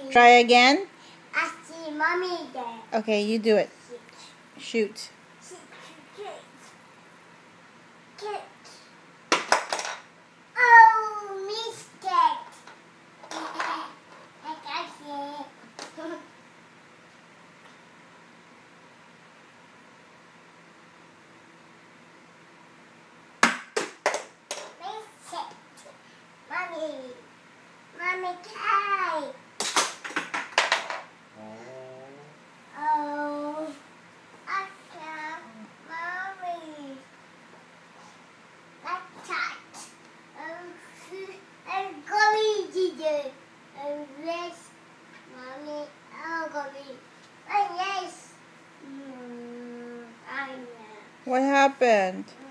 Try again. I see mommy there. Okay, you do it. Shoot. Oh, mistake. I got it. Mommy, try. Oh, I can't. Mommy. Let's touch. I'm going to do. Yes, Mommy. I'm going. Oh, yes. I know. What happened?